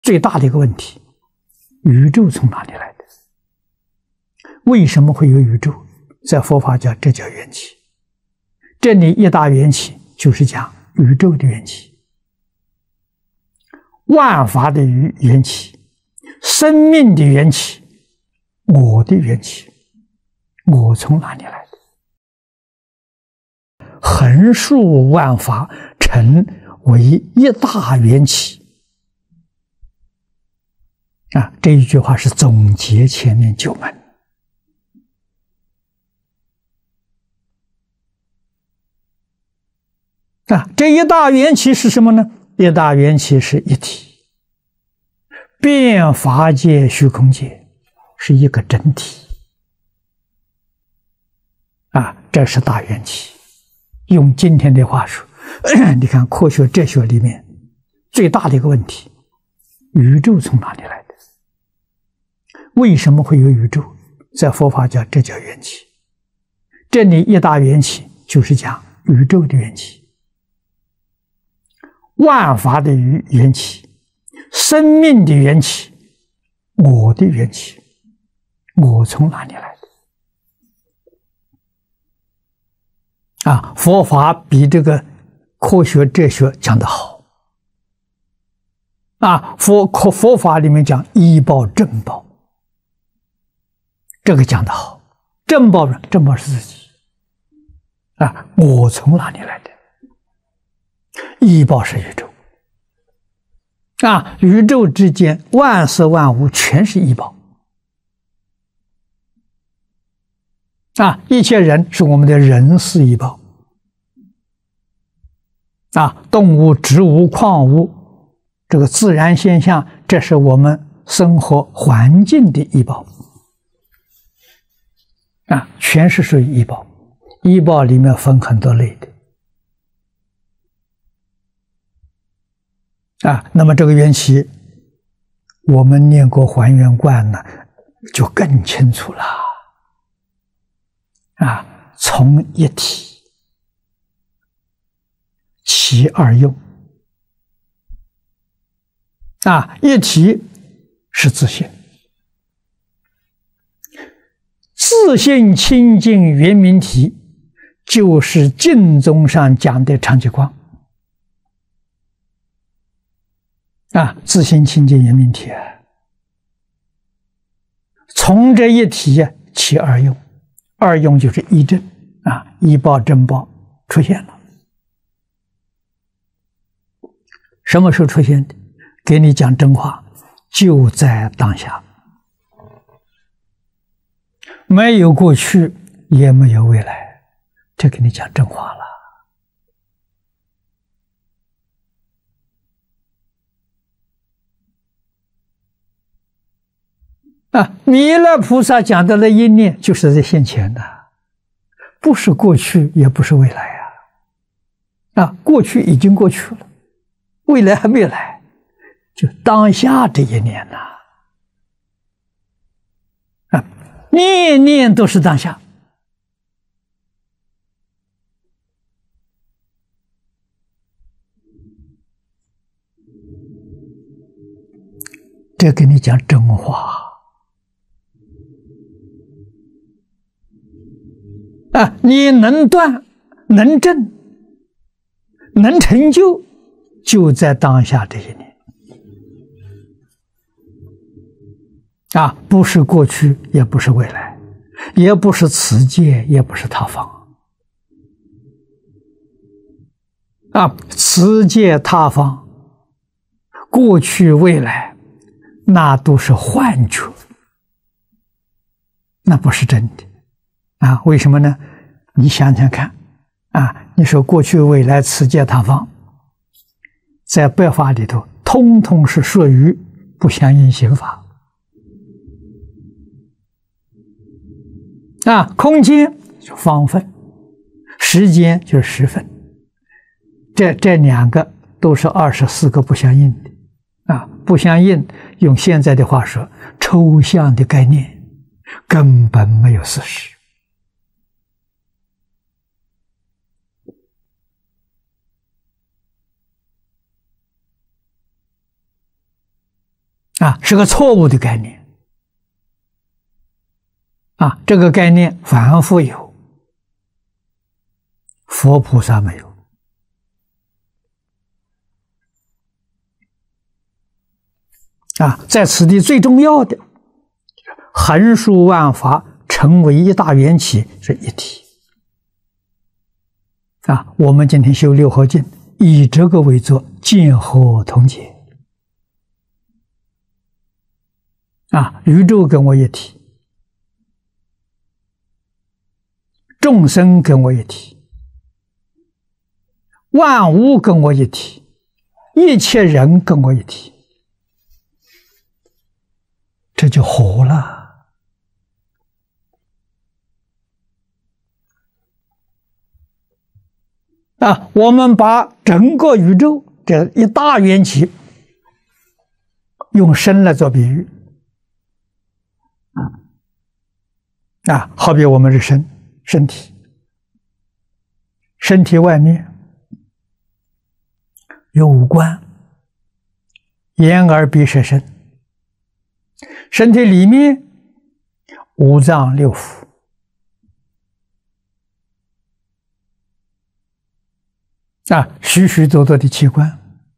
最大的一个问题：宇宙从哪里来的？为什么会有宇宙？在佛法讲，这叫缘起。这里一大缘起就是讲宇宙的缘起，万法的缘起，生命的缘起，我的缘起。我从哪里来的？横竖万法成为一大缘起。这一句话是总结前面9门。这一大缘起是什么呢？一大缘起是一体，遍法界虚空界是一个整体。这是大缘起。用今天的话说，你看科学哲学里面最大的一个问题：宇宙从哪里来的？为什么会有宇宙？在佛法讲，这叫缘起。这里一大缘起就是讲宇宙的缘起，万法的缘起，生命的缘起，我的缘起。我从哪里来的？佛法比这个科学哲学讲得好。佛法里面讲依报正报，这个讲得好。正报是自己。我从哪里来的？依报是宇宙。宇宙之间万事万物全是依报。一切人是我们的人事依报。动物、植物、矿物，这个自然现象，这是我们生活环境的依报。全是属于依报。依报里面分很多类的。那么这个缘起，我们念过还原观呢，就更清楚了。从一体起二用。一体是自性，自性清净圆明体，就是净宗上讲的常寂光。自性清净圆明体。从这一体起二用。二用就是依正。依报正报出现了。什么时候出现的？给你讲真话，就在当下，没有过去，也没有未来，这给你讲真话了。弥勒菩萨讲的那一念，就是在现前的，不是过去，也不是未来过去已经过去了，未来还没来，就当下这一念念念都是当下。这给你讲真话。你能断，能证，能成就，就在当下这一念。不是过去，也不是未来，也不是此界，也不是他方。此界他方，过去未来，那都是幻觉，那不是真的。为什么呢？你想想看。你说过去未来此界他方，在白法里头通通是属于不相应行法。空间就方分，时间就是时分，这两个都是24个不相应的。不相应，用现在的话说，抽象的概念，根本没有事实。 是个错误的概念这个概念凡夫有，佛菩萨没有在此地最重要的，横竖万法成为一大缘起是一体我们今天修六合敬，以这个为作，见合同解宇宙跟我一体，众生跟我一体，万物跟我一体，一切人跟我一体，这就合了我们把整个宇宙这一大缘起用身来做比喻好比我们是身体，身体外面有五官，眼耳鼻舌身，身体里面五脏六腑许许多多的器官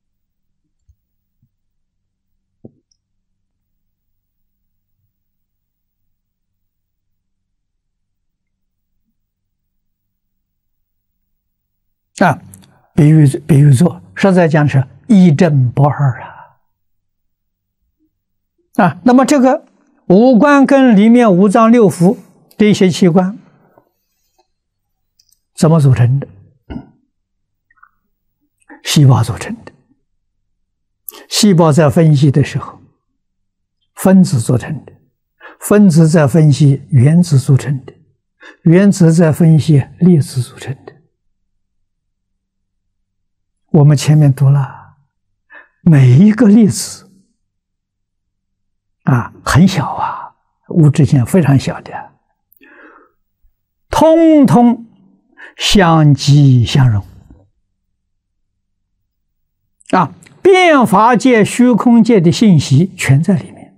比喻作，实在讲是一正不二那么这个五官跟里面五脏六腑这些器官怎么组成的？细胞组成的。细胞在分析的时候，分子组成的，分子在分析原子组成的，原子在分析粒子组成的。我们前面读了，每一个粒子很小物质性非常小的，通通相即相融变法界、虚空界的信息全在里面，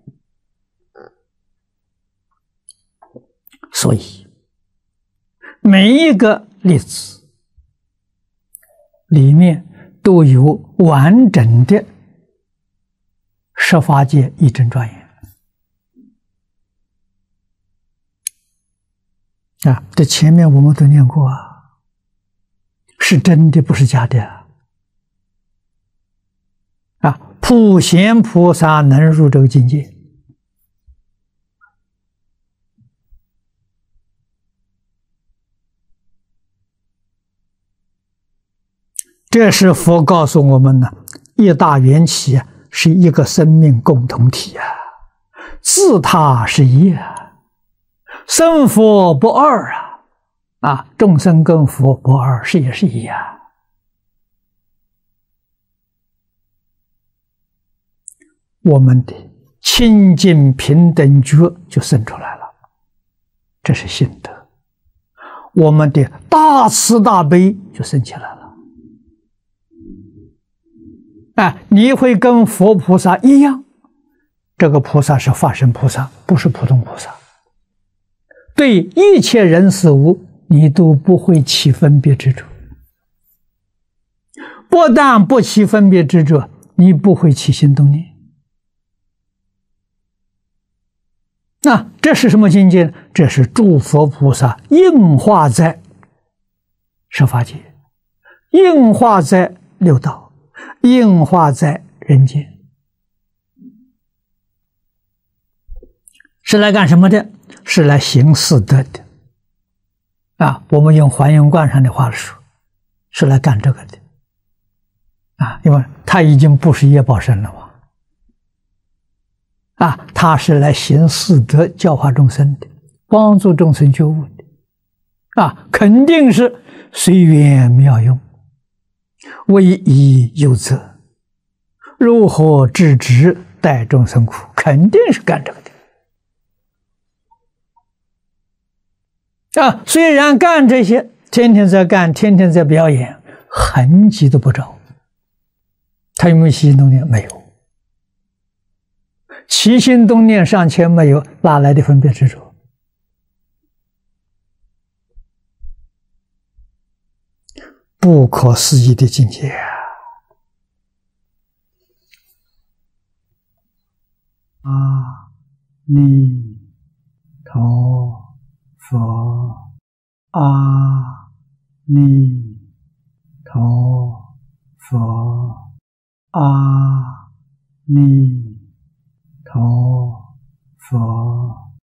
所以每一个粒子里面都有完整的十法界一真庄严这前面我们都念过是真的，不是假的普贤菩萨能入这个境界，这是佛告诉我们呢，一大缘起是一个生命共同体自他是一生佛不二众生跟佛不二，是也是一我们的清净平等觉就生出来了，这是心得。我们的大慈大悲就生起来了你会跟佛菩萨一样，这个菩萨是法身菩萨，不是普通菩萨，对一切人事物你都不会起分别执着，不但不起分别执着，你不会起心动念这是什么境界呢？这是诸佛菩萨应化在十法界，应化在六道，应化在人间，是来干什么的？是来行四德的我们用还原观上的话说，是来干这个的因为他已经不是业报身了嘛他是来行四德，教化众生的，帮助众生觉悟的肯定是随缘妙用，为义有责，如何制止待众生苦，肯定是干这个的虽然干这些，天天在干，天天在表演，痕迹都不着，他有没有起心动念？没有。 起心动念尚且没有，哪来的分别执着？不可思议的境界啊！阿弥陀佛，阿弥陀佛，阿